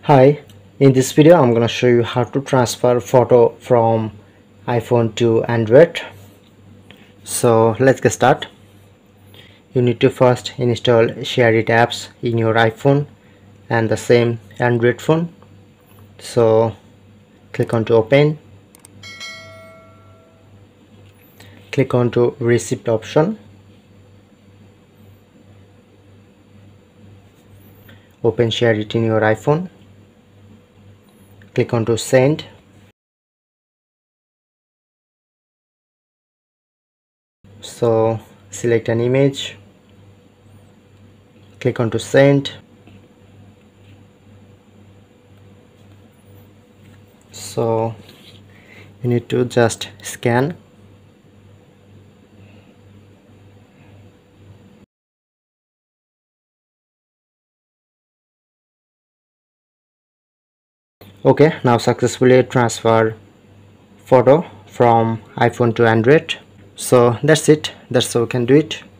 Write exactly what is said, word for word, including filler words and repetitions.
Hi, in this video I'm gonna show you how to transfer photo from iPhone to Android. So let's get started. You need to first install ShareIt apps in your iPhone and the same Android phone. So click on to open, click on to receipt option, open ShareIt in your iPhone, click on to send. So select an image, click on to send. So you need to just scan. Okay, now successfully transfer photo from iPhone to Android. So that's it, that's how we can do it.